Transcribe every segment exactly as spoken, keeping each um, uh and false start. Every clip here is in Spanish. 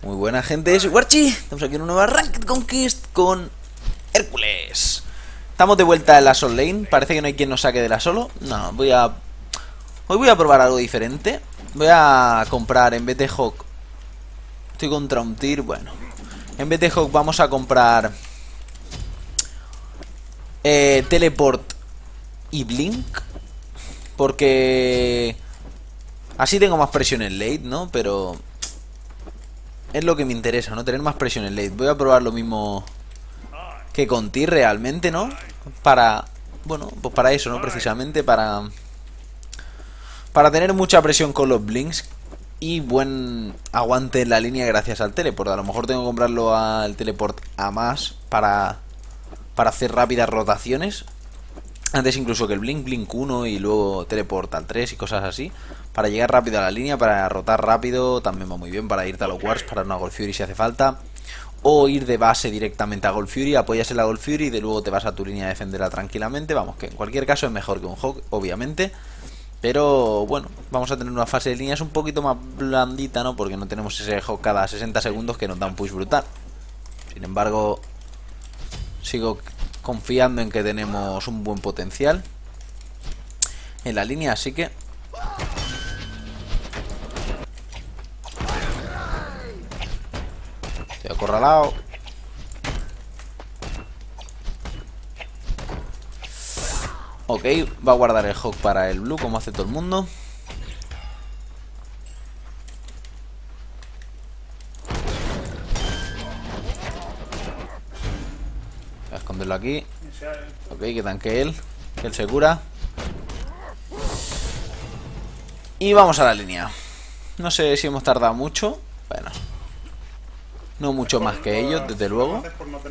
Muy buena, gente, soy Warchi. Estamos aquí en una nueva Ranked Conquest con Hércules. Estamos de vuelta en la Sol Lane. Parece que no hay quien nos saque de la solo. No, voy a... Hoy voy a probar algo diferente. Voy a comprar en vez de Hawk. Estoy contra un Tyr, bueno. En vez de Hawk vamos a comprar eh, Teleport y Blink. Porque así tengo más presión en late, ¿no? Pero es lo que me interesa, ¿no? Tener más presión en late. Voy a probar lo mismo que con Tyr realmente, ¿no? Para... Bueno, pues para eso, ¿no? Precisamente para... Para tener mucha presión con los Blinks y buen aguante en la línea gracias al teleport. A lo mejor tengo que comprarlo al teleport a más para, para hacer rápidas rotaciones. Antes incluso que el Blink, Blink uno y luego teleport al tres y cosas así. Para llegar rápido a la línea, para rotar rápido, también va muy bien. Para irte a los Wars, para una Gold Fury si hace falta. O ir de base directamente a Gold Fury, apoyas en la Gold Fury y de luego te vas a tu línea a defenderla tranquilamente. Vamos, que en cualquier caso es mejor que un Hawk, obviamente. Pero bueno, vamos a tener una fase de líneas un poquito más blandita, ¿no? Porque no tenemos ese Hawk cada sesenta segundos que nos da un push brutal. Sin embargo, sigo confiando en que tenemos un buen potencial en la línea, así que... Estoy acorralado. Ok, va a guardar el Hawk para el blue, como hace todo el mundo. Voy a esconderlo aquí. Ok, que tanque él, que él se cura. Y vamos a la línea. No sé si hemos tardado mucho. Bueno, no mucho más que ellos, desde luego.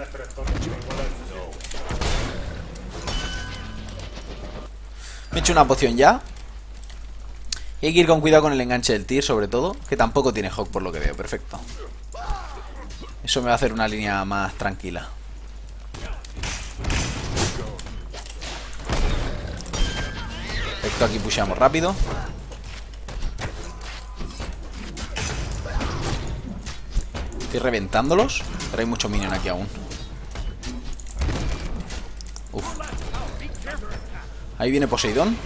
Me he hecho una poción ya. Y hay que ir con cuidado con el enganche del Tyr, sobre todo. Que tampoco tiene Hawk por lo que veo, perfecto. Eso me va a hacer una línea más tranquila. Perfecto, aquí pusheamos rápido. Estoy reventándolos, pero hay mucho minion aquí aún. Uf. Ahí viene Poseidón.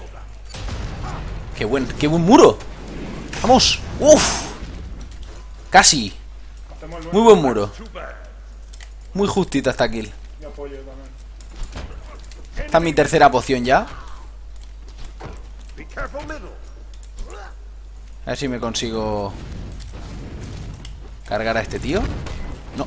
¡Qué buen, qué buen muro! ¡Vamos! ¡Uf! Casi. Muy buen muro. Muy justita esta kill. Esta es mi tercera poción ya. A ver si me consigo cargar a este tío. No.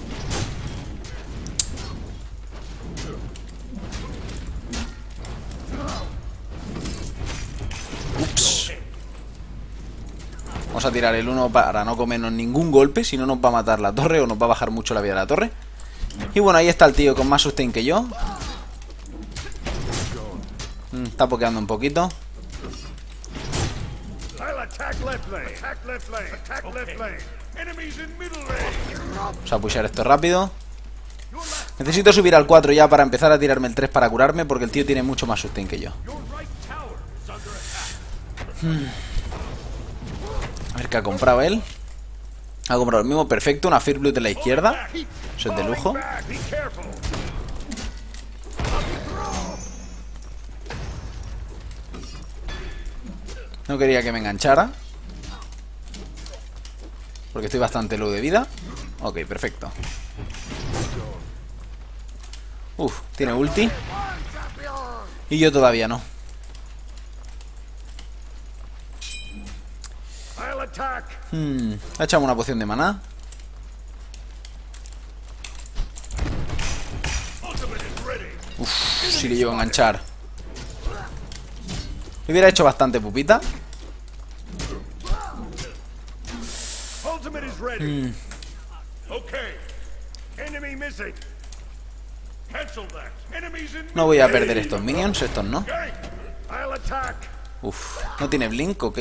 Ups. Vamos a tirar el uno para no comernos ningún golpe. Si no nos va a matar la torre o nos va a bajar mucho la vida de la torre. Y bueno, ahí está el tío con más sustain que yo. mm, Está pokeando un poquito. Vamos a pushar esto rápido. Necesito subir al cuatro ya para empezar a tirarme el tres para curarme, porque el tío tiene mucho más sustain que yo. hmm. A ver qué ha comprado él. Ha comprado el mismo, perfecto. Una Fear Blue de la izquierda. Eso es de lujo. No quería que me enganchara, porque estoy bastante low de vida. Ok, perfecto. Uf, tiene ulti. Y yo todavía no. Hmm, ha echado una poción de maná. Uf, sí que llevo a enganchar. Me hubiera hecho bastante pupita. Hmm. No voy a perder estos minions, estos no. Uf, no tiene blink, ok.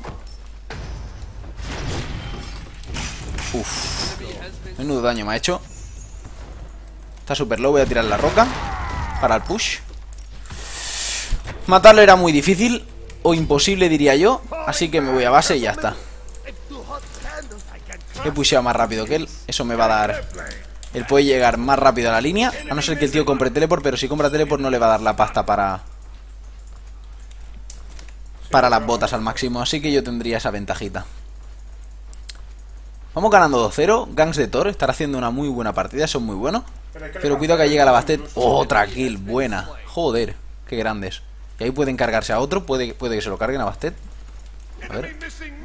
Uf, menudo daño me ha hecho. Está súper low, voy a tirar la roca para el push. Matarlo era muy difícil, o imposible diría yo, así que me voy a base y ya está. He pusheado más rápido que él. Eso me va a dar... Él puede llegar más rápido a la línea. A no ser que el tío compre teleport. Pero si compra teleport no le va a dar la pasta para... Para las botas al máximo. Así que yo tendría esa ventajita. Vamos ganando dos cero. Gangs de Thor estará haciendo una muy buena partida. Son muy buenos. Pero cuidado que llega la Bastet. Oh, otra kill. Buena. Joder. Qué grandes. Y ahí pueden cargarse a otro. Puede, puede que se lo carguen a Bastet. A ver.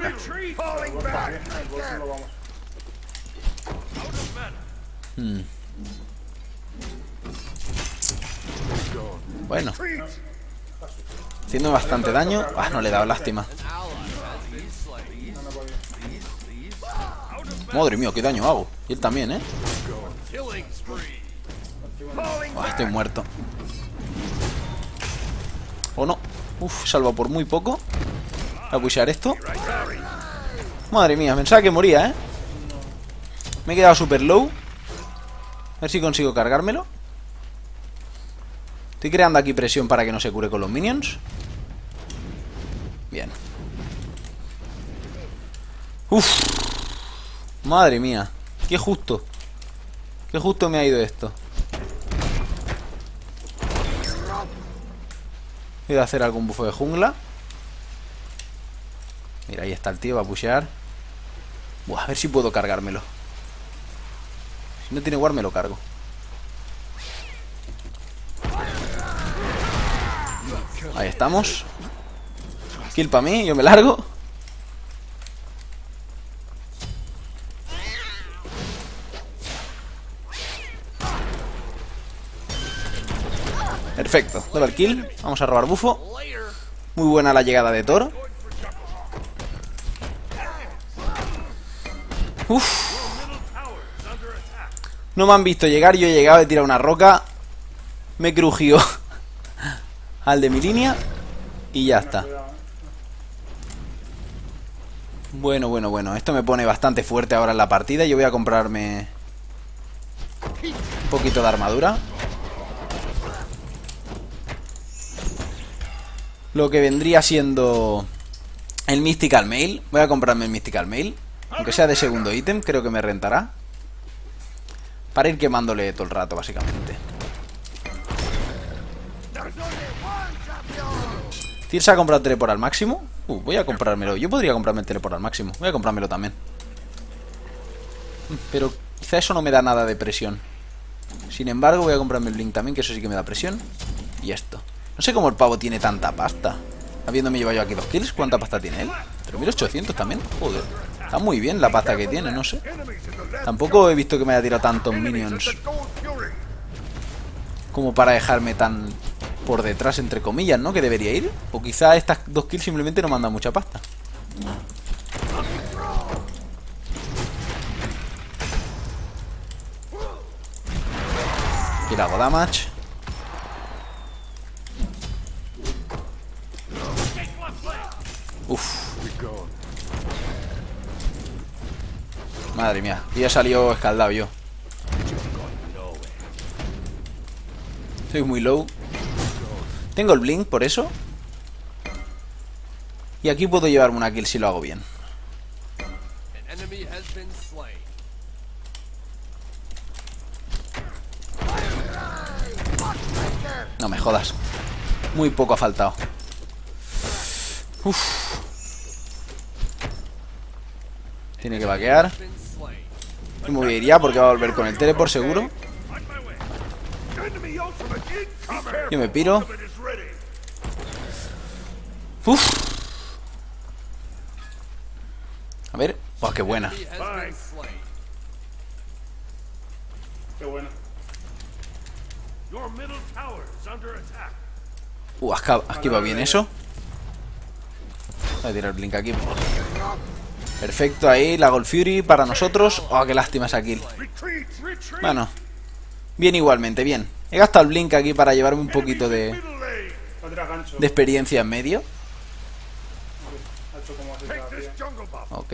Hmm. Bueno. Haciendo bastante daño. Ah, no le he dado, lástima. Madre mía, qué daño hago. Y él también, ¿eh? Oh, estoy muerto. ¿O no? Uf, salvo por muy poco. Voy a pushear esto. Madre mía, pensaba que moría, ¿eh? Me he quedado super low. A ver si consigo cargármelo. Estoy creando aquí presión para que no se cure con los minions. Bien. Uf. Madre mía. Qué justo. Qué justo me ha ido esto. Voy a hacer algún bufo de jungla. Mira, ahí está el tío, va a pushear. Buah, a ver si puedo cargármelo. Si no tiene war me lo cargo. Ahí estamos. Kill para mí, yo me largo. Perfecto, double kill. Vamos a robar bufo. Muy buena la llegada de Thor. Uf. No me han visto llegar, yo he llegado, he tirado una roca. Me he crujido al de mi línea. Y ya está. Bueno, bueno, bueno. Esto me pone bastante fuerte ahora en la partida. Yo voy a comprarme un poquito de armadura. Lo que vendría siendo el Mystical Mail. Voy a comprarme el Mystical Mail. Aunque sea de segundo ítem, creo que me rentará. Para ir quemándole todo el rato, básicamente. Tirsa ha comprado teleport al máximo. Uh, voy a comprármelo. Yo podría comprarme el teleport al máximo. Voy a comprármelo también. Pero quizá eso no me da nada de presión. Sin embargo, voy a comprarme el Blink también, que eso sí que me da presión. Y esto. No sé cómo el pavo tiene tanta pasta. Habiéndome llevado yo aquí dos kills. ¿Cuánta pasta tiene él? ¿tres mil ochocientos también? Joder. Está muy bien la pasta que tiene, no sé. Tampoco he visto que me haya tirado tantos minions como para dejarme tan por detrás, entre comillas, ¿no? Que debería ir. O quizá estas dos kills simplemente no mandan mucha pasta. Y le hago damage. Uff. Madre mía, ya salió escaldado yo. Estoy muy low. Tengo el blink por eso. Y aquí puedo llevarme una kill si lo hago bien. No me jodas. Muy poco ha faltado. Uff. Tiene que vaquear. Y me voy a ir ya porque va a volver con el teleport seguro. Yo me piro. Uff. A ver. ¡Oh, qué buena! Qué buena. Uh, aquí va bien eso. Voy a tirar el blink aquí. Perfecto, ahí la Gold Fury para nosotros. Oh, qué lástima esa kill. Bueno, bien igualmente, bien. He gastado el blink aquí para llevarme un poquito de de experiencia en medio. Ok.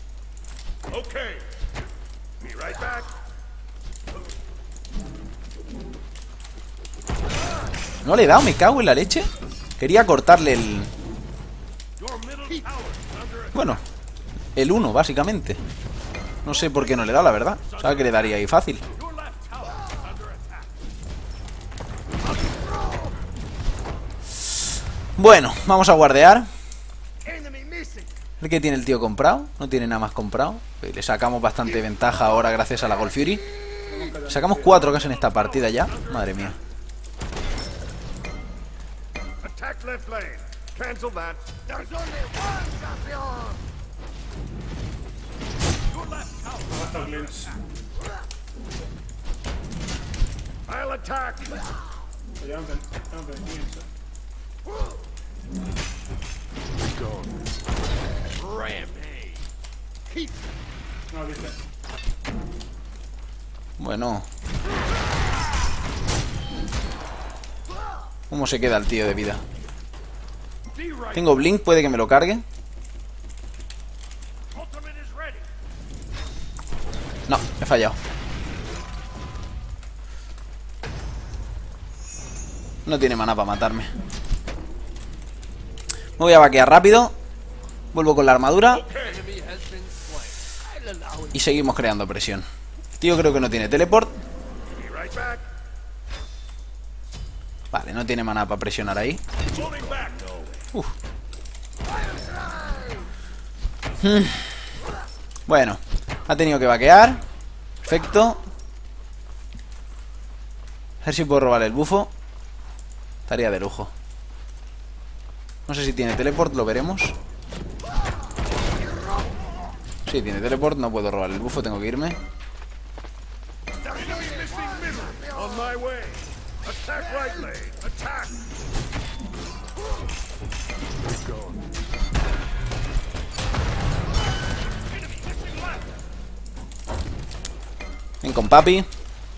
No le he dado, me cago en la leche. Quería cortarle el... Bueno, el uno, básicamente. No sé por qué no le da, la verdad. Sabía que le daría ahí fácil. Bueno, vamos a guardear. El que tiene el tío comprado. No tiene nada más comprado. Le sacamos bastante ventaja ahora gracias a la Gold Fury. Sacamos cuatro casi en esta partida ya. Madre mía. Bueno. ¿Cómo se queda el tío de vida? Tengo Blink, puede que me lo cargue. No, he fallado. No tiene mana para matarme. Me voy a vaquear rápido. Vuelvo con la armadura. Y seguimos creando presión. El tío creo que no tiene teleport. Vale, no tiene mana para presionar ahí. Uf. Hmm. Bueno, ha tenido que vaquear. Perfecto. A ver si puedo robar el bufo. Estaría de lujo. No sé si tiene teleport, lo veremos. Sí, tiene teleport, no puedo robar el bufo, tengo que irme. Ven con papi.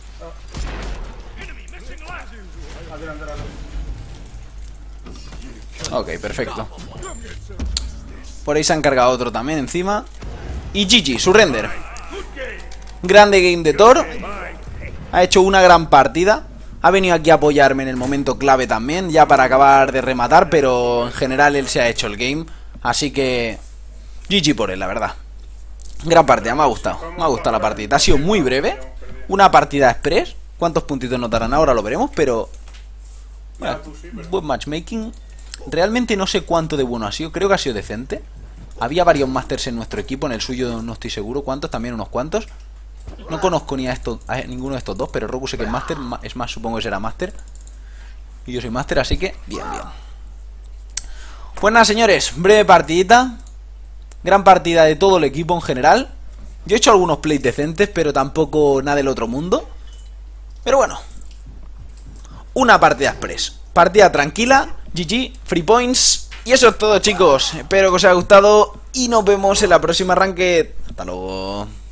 Ok, perfecto. Por ahí se han cargado otro también encima. Y G G, surrender. Grande game de Thor. Ha hecho una gran partida. Ha venido aquí a apoyarme en el momento clave también, ya para acabar de rematar, pero en general él se ha hecho el game. Así que G G por él, la verdad. Gran partida, me ha gustado. Me ha gustado la partida. Ha sido muy breve. Una partida express. ¿Cuántos puntitos nos darán ahora? Lo veremos, pero... Bueno, buen matchmaking. Realmente no sé cuánto de bueno ha sido. Creo que ha sido decente. Había varios masters en nuestro equipo. En el suyo no estoy seguro cuántos. También unos cuantos. No conozco ni a, esto, a ninguno de estos dos. Pero Roku sé que es master. Es más, supongo que será master. Y yo soy master, así que bien, bien. Pues nada, señores. Breve partidita. Gran partida de todo el equipo en general. Yo he hecho algunos plays decentes, pero tampoco nada del otro mundo. Pero bueno. Una partida express. Partida tranquila. G G, free points. Y eso es todo, chicos. Espero que os haya gustado y nos vemos en la próxima ranked. Hasta luego.